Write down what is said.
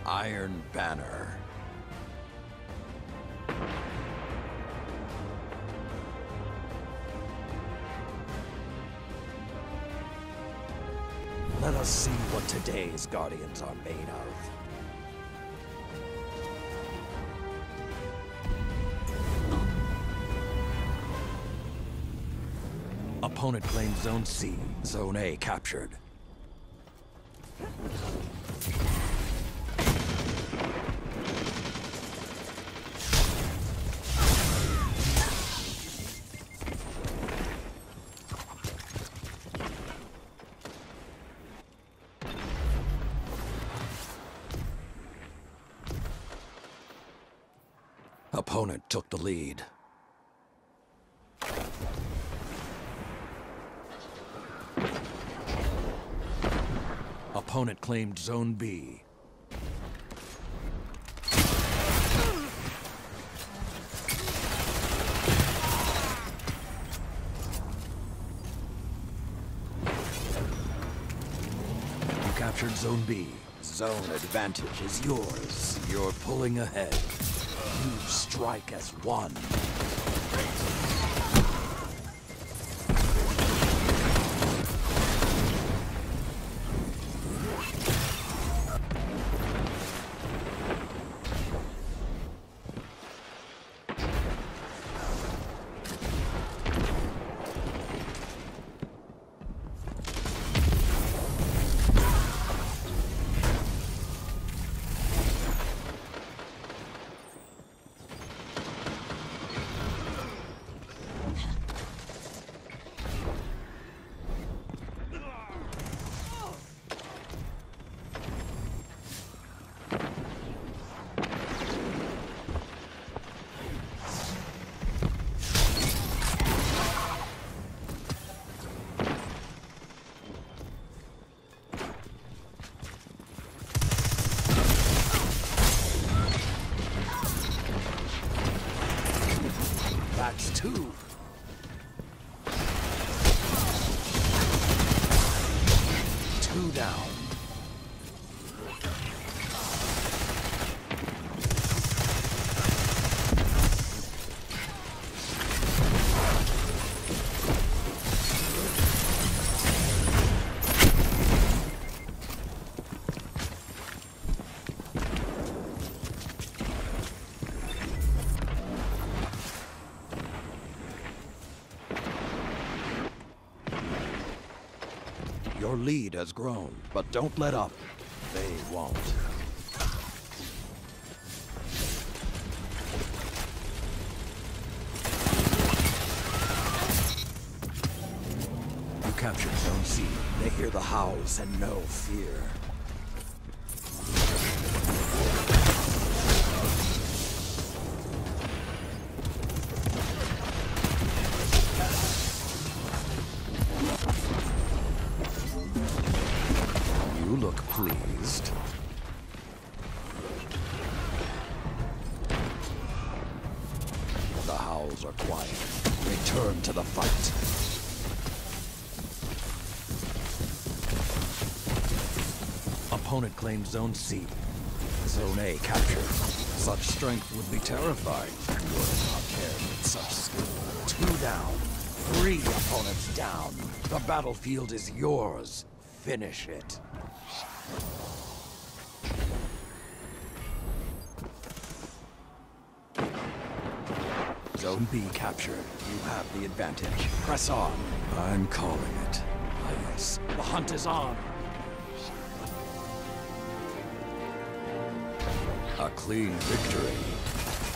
Iron Banner. Let us see what today's Guardians are made of. Opponent claims Zone C. Zone A captured. Opponent took the lead. Opponent claimed Zone B. You captured Zone B. Zone advantage is yours. You're pulling ahead. You strike as one. That's two. Two down. Your lead has grown, but don't let up. They won't. You captured Zone C. They hear the howls and no fear. You look pleased. The howls are quiet. Return to the fight. Opponent claims Zone C. Zone A captured. Such strength would be terrifying. You would not care with such skill. 2 down. 3 opponents down. The battlefield is yours. Finish it. Zone B captured. You have the advantage. Press on. I'm calling it. Ah, yes. The hunt is on. A clean victory.